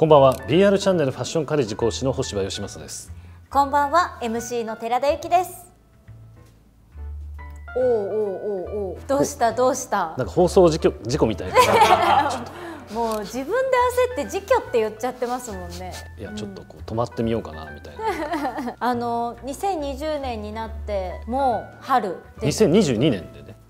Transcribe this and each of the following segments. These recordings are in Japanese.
こんばんは。 BR チャンネルファッションカレッジ講師の星葉義正です。 こんばんは。 MC の寺田由紀です。おおどうしたどうした。 なんか放送事故みたいなちょっともう自分で焦って事故って言っちゃってますもんね。 いや、ちょっとこう止まってみようかなみたいな 2020年になってもう春で 2022年でね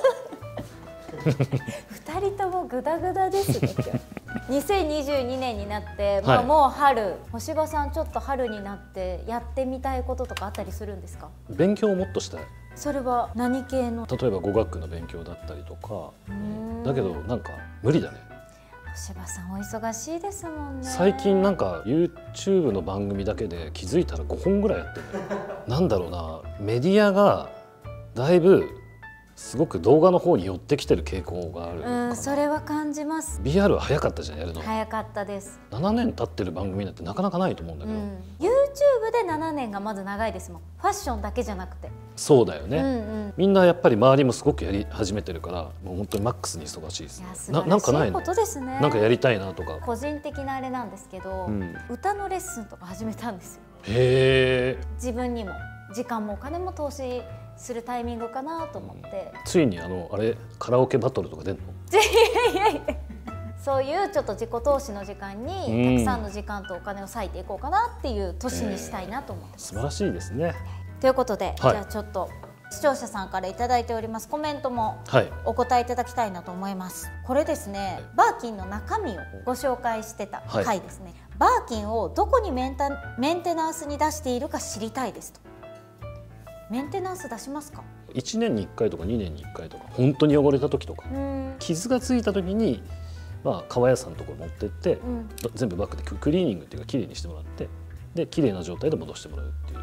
2人ともグダグダですね今日2022年になって、 はい、 もう春。星葉さん、ちょっと春になってやってみたいこととかあったりするんですか？ 勉強をもっとしたい。 それは何系の？ 例えば語学の勉強だったりとか。だけどなんか無理だね。 星葉さんお忙しいですもんね。 最近なんか YouTube の番組だけで気づいたら5本ぐらいやってるなんだろうな、メディアがだいぶすごく動画の方に寄ってきてる傾向があるかな。 それは感じます。 BR は早かったじゃん、やるの。 早かったです。 7年経ってる番組なんてなかなかないと思うんだけど、 YouTube で7年がまず長いですもん。ファッションだけじゃなくて。 そうだよね、みんなやっぱり周りもすごくやり始めてるから、もう本当にマックスに忙しいです。なんかないの？なんかやりたいなとか。 個人的なあれなんですけど、歌のレッスンとか始めたんですよ。 へー。 自分にも時間もお金も投資するタイミングかなと思って、 ついにあれカラオケバトルとか出んの？ そういうちょっと自己投資の時間にたくさんの時間とお金を割いていこうかなっていう年にしたいなと思ってます。 素晴らしいですね。 ということで、じゃあちょっと視聴者さんからいただいておりますコメントもお答えいただきたいなと思います。これですね、バーキンの中身をご紹介してた回ですね。バーキンをどこにメンテナンスに出しているか知りたいですと。メンテナンス出しますか ？1年に1回とか2年に1回とか、本当に汚れた時とか、傷がついた時に革屋さんのところ持ってって、全部バッグでクリーニングっていうかきれいにしてもらって、できれいな状態で戻してもらうっていう、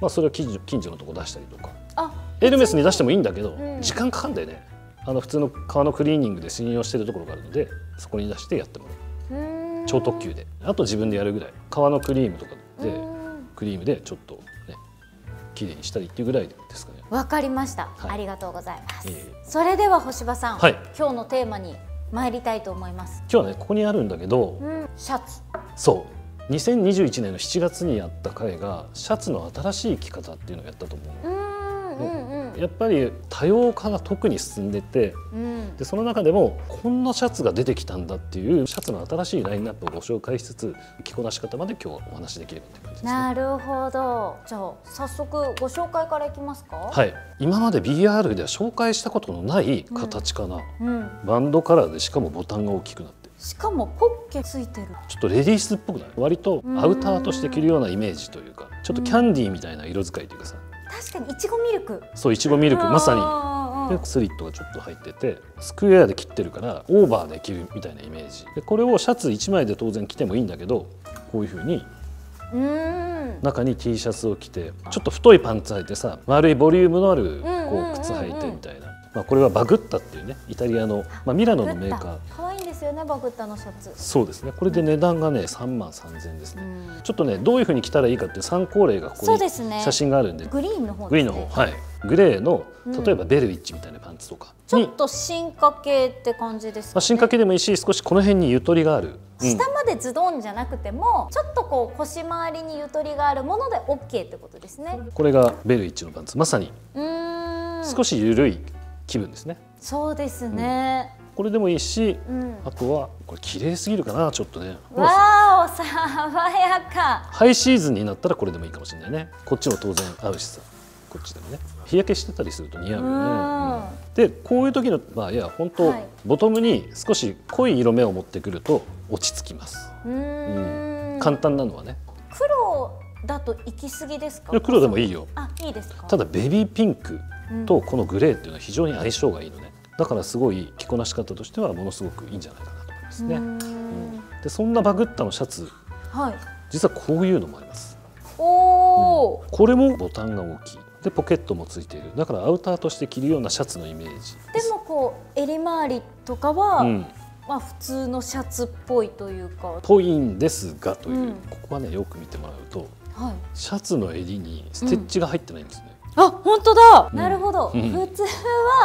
それを近所のとこ出したりとか、エルメスに出してもいいんだけど、時間かかんだよね。普通の革のクリーニングで信用してるところがあるので、そこに出してやってもらう。超特急で、あと自分でやるぐらい。革のクリームとかでクリームでちょっとねきれいにしたりっていうぐらいですかね。 わかりました、ありがとうございます。それでは星葉さん、今日のテーマに参りたいと思います。 今日はね、ここにあるんだけど、 シャツ。 そう2021年の7月にやった回がシャツの新しい着方っていうのをやったと思う。やっぱり多様化が特に進んでて、でその中でもこんなシャツが出てきたんだっていうシャツの新しいラインナップをご紹介しつつ、着こなし方まで今日はお話しできればって感じですね。 なるほど。じゃあ早速ご紹介からいきますか？ はい、今まで BR では紹介したことのない形かな。バンドカラーで、しかもボタンが大きくなって、 しかもポッケついてる。 ちょっとレディースっぽくない？割とアウターとして着るようなイメージというか、ちょっとキャンディーみたいな色使いというかさ。 確かにいちごミルク。 そう、いちごミルクまさに。でスリットがちょっと入ってて、スクエアで切ってるからオーバーで着るみたいなイメージで、これをシャツ1枚で当然着てもいいんだけど、こういう風に中に T シャツを着て、ちょっと太いパンツ履いてさ、丸いボリュームのある靴履いてみたいな。これはバグッタっていうね、イタリアのミラノのメーカー。 可愛いんですよね、バグッタのシャツ。 そうですね。これで値段がね33,000円ですね。ちょっとね、どういう風に着たらいいかっていう参考例がここに写真があるんで。 グリーンの方。 グリーンの方、はい。グレーの例えばベルウィッチみたいなパンツとか。 ちょっと進化系って感じですかね。 進化系でもいいし、少しこの辺にゆとりがある。 下までズドンじゃなくても、ちょっとこう腰回りにゆとりがあるもので OK ってことですね。 これがベルウィッチのパンツ、まさに少し緩い気分ですね。 そうですね。 これでもいいし、あとはこれ綺麗すぎるかな、ちょっとね。 わーお、爽やか。 ハイシーズンになったらこれでもいいかもしれないね。こっちも当然合うしさ、こっちでもね。日焼けしてたりすると似合うよね。でこういう時のいや本当、ボトムに少し濃い色目を持ってくると落ち着きます。簡単なのはね。 黒だと行き過ぎですか？ 黒でもいいよ。 いいですか？ただベビーピンクとこのグレーっていうのは非常に相性がいいのね。だからすごい着こなし方としてはものすごくいいんじゃないかなと思いますね。でそんなバグッタのシャツ、実はこういうのもあります。これもボタンが大きい。でポケットもついている。だからアウターとして着るようなシャツのイメージでもこう襟周りとかは、普通のシャツっぽいというか。 ぽいんですがという、ここはねよく見てもらうと、シャツの襟にステッチが入ってないんですね。 あ、本当だ。なるほど。普通は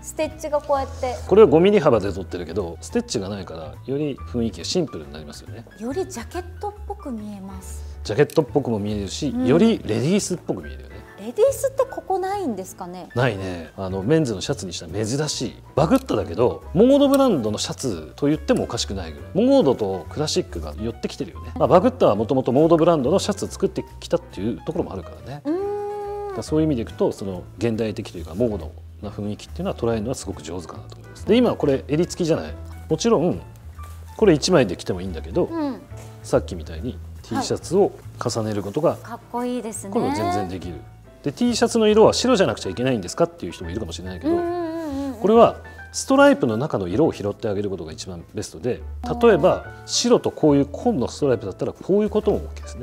ステッチがこうやって、 これは5ミリ幅で撮ってるけどステッチがないからより雰囲気がシンプルになりますよね。 よりジャケットっぽく見えます。 ジャケットっぽくも見えるし、よりレディースっぽく見えるよね。 レディースってここないんですかね。 ないね。メンズのシャツにしたら珍しい。バグッタだけどモードブランドのシャツと言ってもおかしくないぐらい。モードとクラシックが寄ってきてるよね。バグッタはもともとモードブランドのシャツを作ってきたっていうところもあるからね。そういう意味でいくとその現代的というかモードな雰囲気っていうのは捉えるのはすごく上手かなと思います。で今これ襟付きじゃない。もちろんこれ1枚で着てもいいんだけど、さっきみたいに T シャツを重ねることがかっこいいですね。 これも全然できる。で T シャツの色は白じゃなくちゃいけないんですかっていう人もいるかもしれないけど、これはストライプの中の色を拾ってあげることが一番ベストで、例えば白とこういう紺のストライプだったらこういうことも OK ですね。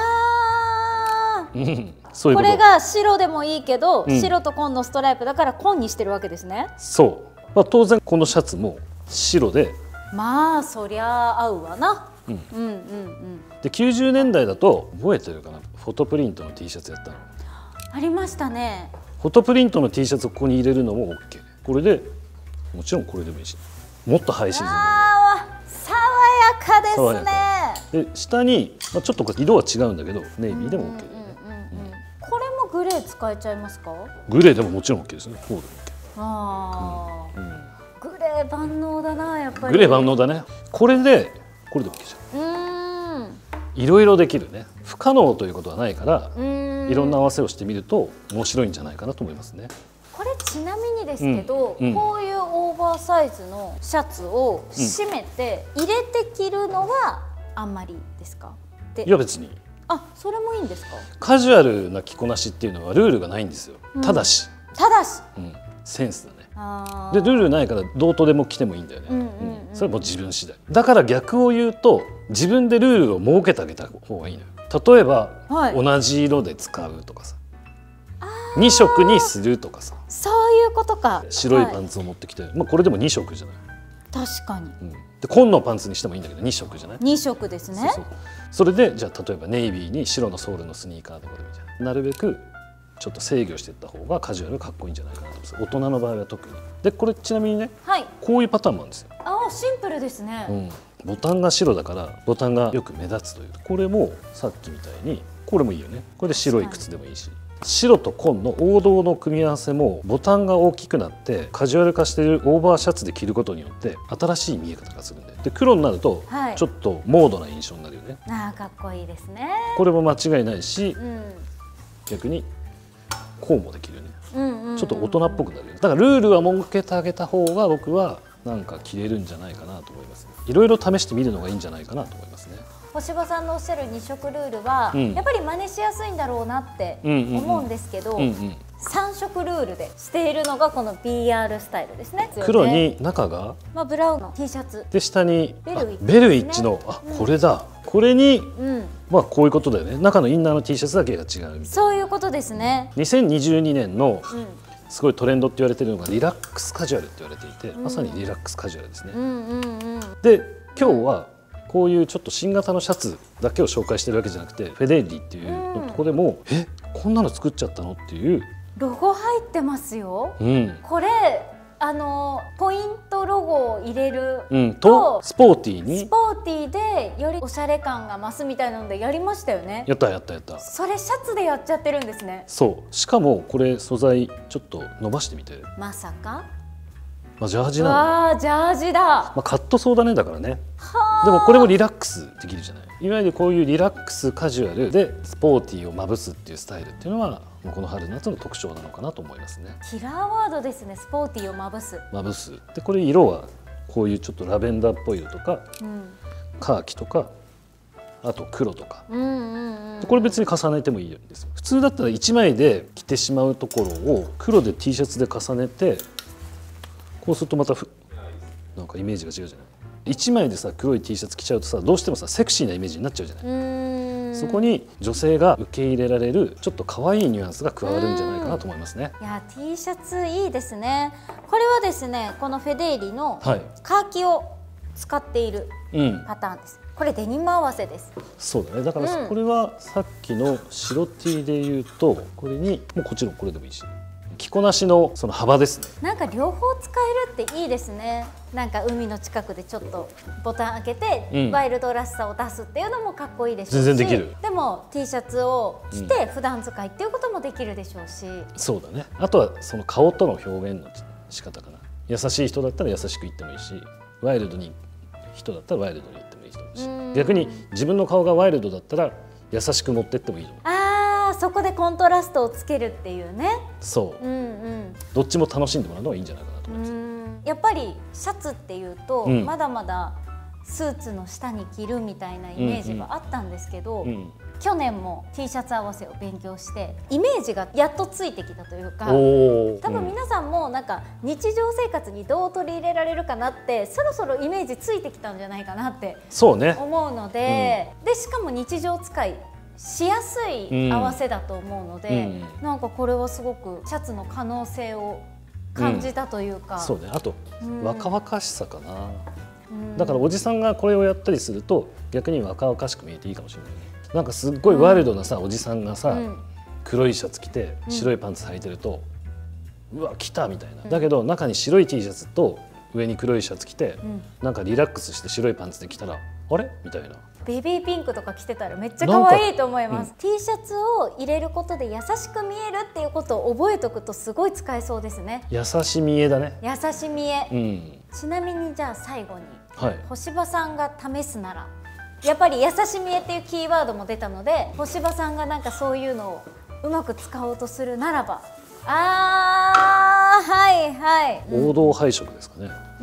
そういうこと。 これが白でもいいけど、白と紺のストライプだから紺にしてるわけですね。 そう、当然このシャツも白で、 まあそりゃ合うわな。 で90年代だと覚えてるかな、フォトプリントの T シャツやったのありましたね。 フォトプリントの T シャツをここに入れるのも OK。 これでもちろんこれでもいいし、もっとハイシーズン爽やかですね。 で下に、ちょっと色は違うんだけどネイビーでも OK で、 これもグレー使えちゃいますか？ グレーでももちろん OK ですね。こうでも OK。グレー万能だな、やっぱり。 グレー万能だね。これで OK じゃん。いろいろできるね。不可能ということはないからいろんな合わせをしてみると面白いんじゃないかなと思いますね。 これちなみにですけど、こういうオーバーサイズのシャツを締めて入れて着るのはあんまりですか？ いや別に。 それもいいんですか？ カジュアルな着こなしっていうのはルールがないんですよ。ただし、センスだね。でルールないからどうとでも着てもいいんだよね。それはもう自分次第。だから逆を言うと自分でルールを設けてあげた方がいいのよ。例えば、同じ色で使うとかさ、2色にするとかさ、 そういうことか。 白いパンツを持ってきて、これでも2色じゃない。 確かに。 で紺のパンツにしてもいいんだけど2色じゃない。 2色ですね。 それでじゃあ例えばネイビーに白のソールのスニーカーとかでもいいじゃん。なるべくちょっと制御していった方がカジュアルかっこいいんじゃないかなと思います。大人の場合は特に。でこれちなみにね、こういうパターンもあるんですよ。 シンプルですね。 ボタンが白だからボタンがよく目立つという。これもさっきみたいにこれもいいよね。これで白い靴でもいいし、白と紺の王道の組み合わせもボタンが大きくなってカジュアル化しているオーバーシャツで着ることによって新しい見え方がするんで、黒になるとちょっとモードな印象になるよね。 かっこいいですね。 これも間違いないし、逆にこうもできるよね。ちょっと大人っぽくなるよね。だからルールは設けてあげた方が僕はなんか着れるんじゃないかなと思います。いろいろ試してみるのがいいんじゃないかなと思いますね。 星葉さんのおっしゃる2色ルールは、やっぱり真似しやすいんだろうなって思うんですけど、3色ルールでしているのがこの BR スタイルですね。 黒に中がブラウンの T シャツで下にベルイッチのこれだ。これにこういうことだよね。中のインナーの T シャツだけが違うみたいな。そういうことですね。2022年のすごいトレンドって言われてるのがリラックスカジュアルって言われていて、まさにリラックスカジュアルですね。で今日はこういうちょっと新型のシャツだけを紹介してるわけじゃなくて、フェデーリっていうのとこでもこんなの作っちゃったのっていうロゴ入ってますよ。これポイントロゴを入れるとスポーティーでよりおしゃれ感が増すみたいなのでやりましたよね。 やった。 それシャツでやっちゃってるんですね。 そうしかもこれ素材ちょっと伸ばしてみて。 まさかジャージなの。 ジャージだ。 カットソーだね。だからね。でもこれもリラックスできるじゃない。いわゆるこういうリラックスカジュアルでスポーティーをまぶすっていうスタイルっていうのはもうこの春夏の特徴なのかなと思いますね。 キラーワードですね。スポーティーをまぶす。 でこれ色はこういうちょっとラベンダーっぽい色とか、カーキとかあと黒とか、これ別に重ねてもいいんですよ。普通だったら1枚で着てしまうところを黒で T シャツで重ねて、こうするとまたなんかイメージが違うじゃない。1枚でさ黒い T シャツ着ちゃうとさどうしてもさセクシーなイメージになっちゃうじゃない。そこに女性が受け入れられるちょっと可愛いニュアンスが加わるんじゃないかなと思いますね。 いや T シャツいいですね。これはですねこのフェデーリのカーキを使っているパターンです。これデニム合わせです。 そうだね。だからこれはさっきの白 T で言うとこれにもうもちろんこれでもいいし着こなしのその幅ですね。 なんか両方使えるっていいですね。なんか海の近くでちょっとボタン開けて、ワイルドらしさを出すっていうのもかっこいいでしょうし、 全然できる。 でも T シャツを着て普段使いっていうこともできるでしょうし、 そうだね。あとはその顔との表現の仕方かな。優しい人だったら優しく言ってもいいし、ワイルドに人だったらワイルドに言ってもいいと思うし、逆に自分の顔がワイルドだったら優しく持ってってもいいと思う。 そこでコントラストをつけるっていうね。 そう、どっちも楽しんでもらうのがいいんじゃないかなと思います。 やっぱりシャツっていうと、まだまだスーツの下に着るみたいなイメージがあったんですけど、去年も T シャツ合わせを勉強してイメージがやっとついてきたというか、多分皆さんもなんか日常生活にどう取り入れられるかなってそろそろイメージついてきたんじゃないかなって思うので、でしかも日常使いしやすい合わせだと思うので、なんかこれはすごくシャツの可能性を感じたというか、 そうね。あと若々しさかな。だからおじさんがこれをやったりすると逆に若々しく見えていいかもしれないね。なんかすっごいワイルドなさ、おじさんがさ、黒いシャツ着て白いパンツ履いてると、うわ来たみたいな。だけど中に白い T シャツと上に黒いシャツ着て、なんかリラックスして白いパンツで着たらあれみたいな。 ベビーピンクとか着てたらめっちゃ可愛いと思います。T シャツを入れることで優しく見えるっていうことを覚えておくとすごい使えそうですね。 優しみえだね。 優しみえ。ちなみにじゃあ最後に、星葉さんが試すなら、やっぱり優しみえっていうキーワードも出たので、星葉さんがなんかそういうのをうまく使おうとするならば、はいはい。 王道配色ですかね。じゃ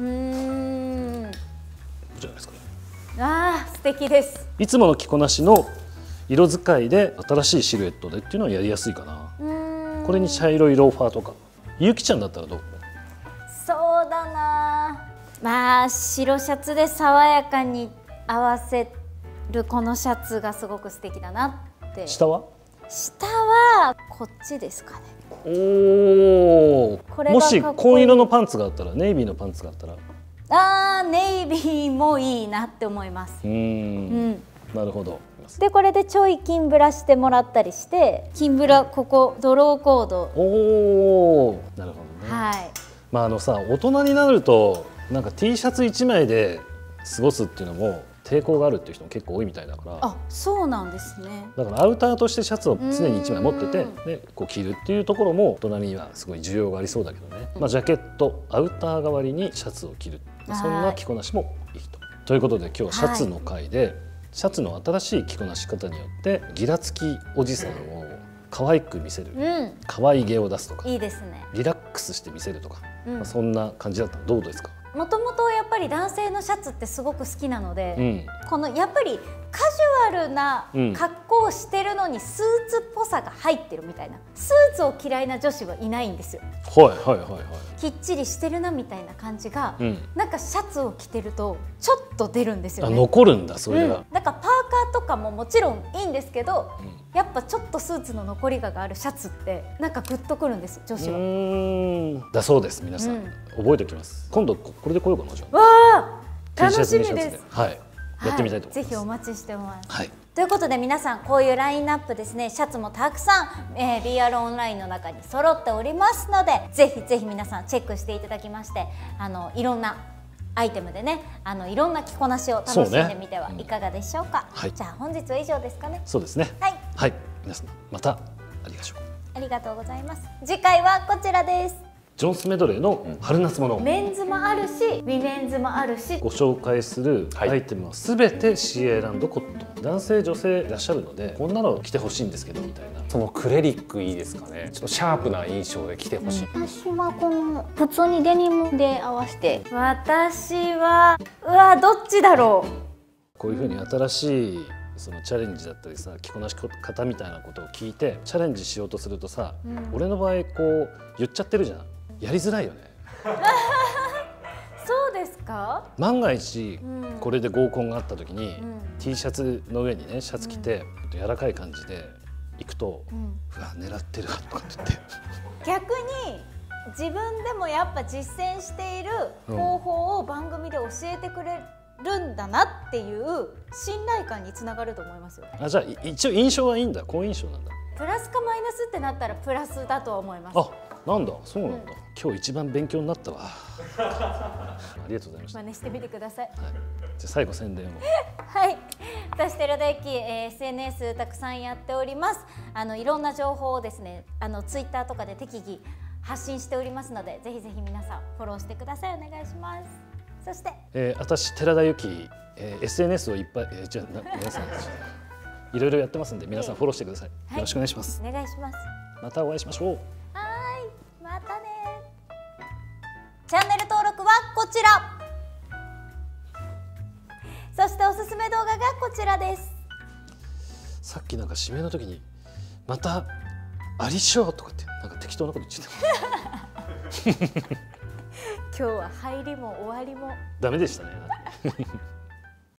ないですかね。 素敵です。 いつもの着こなしの色使いで新しいシルエットでっていうのはやりやすいかな。これに茶色いローファーとか。ゆきちゃんだったらどう？ そうだな。まあ白シャツで爽やかに合わせるこのシャツがすごく素敵だなって。 下は？ 下はこっちですかね。 もし紺色のパンツがあったら、ネイビーのパンツがあったら。 ネイビーもいいなって思います。 なるほど。 でこれでちょい金ブラしてもらったりして、金ブラここドローコード。 なるほどね。はい。まあさ、大人になるとなんか T シャツ1枚で過ごすっていうのも抵抗があるっていう人も結構多いみたいだから。 そうなんですね。 だからアウターとしてシャツを常に1枚持ってて、でこう着るっていうところも大人にはすごい需要がありそうだけどね。ジャケットアウター代わりにシャツを着る、そんな着こなしもいいと。ということで今日はシャツの回で、シャツの新しい着こなし方によってギラつきおじさんを可愛く見せる、可愛げを出すとか、 いいですね。 リラックスして見せるとか、そんな感じだったらどうですか？ もともとやっぱり男性のシャツってすごく好きなので、このやっぱりカジュアルな格好をしてるのにスーツっぽさが入ってるみたいな、スーツを嫌いな女子はいないんですよ。きっちりしてるなみたいな感じが、なんかシャツを着てるとちょっと出るんですよね。 残るんだそれが。 なんかパーカーとかももちろんいいんですけど、やっぱちょっとスーツの残りがあるシャツってなんかグッとくるんです女子は。 だそうです。皆さん覚えておきます。今度これで来ようかな。じゃあ楽しみです。 はい、やってみたいと思います。 ぜひお待ちしてます。ということで皆さんこういうラインナップですね、シャツもたくさん、BR オンラインの中に揃っておりますので、ぜひぜひ皆さんチェックしていただきまして、いろんなアイテムでね、いろんな着こなしを楽しんでみてはいかがでしょうか。じゃあ本日は以上ですかね。 そうですね。はい、皆さんまたありがとうございます。 次回はこちらです。 ジョンスメドレーの春夏物、 メンズもあるしウィメンズもあるし、 ご紹介するアイテムはすべて CA ランドコットン。男性女性いらっしゃるので、こんなの着てほしいんですけどみたいな。 そのクレリックいいですかね。ちょっとシャープな印象で着てほしい。 私はこの普通にデニムで合わせて。 私はどっちだろう。こういうふうに新しいそのチャレンジだったりさ、着こなし方みたいなことを聞いてチャレンジしようとするとさ、俺の場合こう言っちゃってるじゃん。やりづらいよね。 そうですか。 万が一これで合コンがあった時に、T シャツの上にねシャツ着て、柔らかい感じで行くと、うわ狙ってるとかって言って。 逆に自分でもやっぱ実践している方法を番組で教えてくれるんだなっていう信頼感につながると思いますよ。 じゃあ一応印象はいいんだ。好印象なんだ。 プラスかマイナスってなったらプラスだとは思います。 なんだ、そうなんだ。今日一番勉強になったわ。ありがとうございました。 真似してみてください。はい、 じゃあ最後宣伝を。 はい、私寺田由紀、SNS たくさんやっております。いろんな情報をですね、ツイッターとかで適宜発信しておりますので、ぜひぜひ皆さんフォローしてください。お願いします。そして、 私寺田由紀、SNS をいっぱい、じゃあ皆さんいろいろやってますんで、皆さんフォローしてください。よろしくお願いします。 お願いします。 またお会いしましょう。 はい、またね。チャンネル登録はこちら。そしておすすめ動画がこちらです。 さっきなんか指名の時にまたありしょうとかってなんか適当なこと言っちゃった。 今日は入りも終わりもダメでしたね。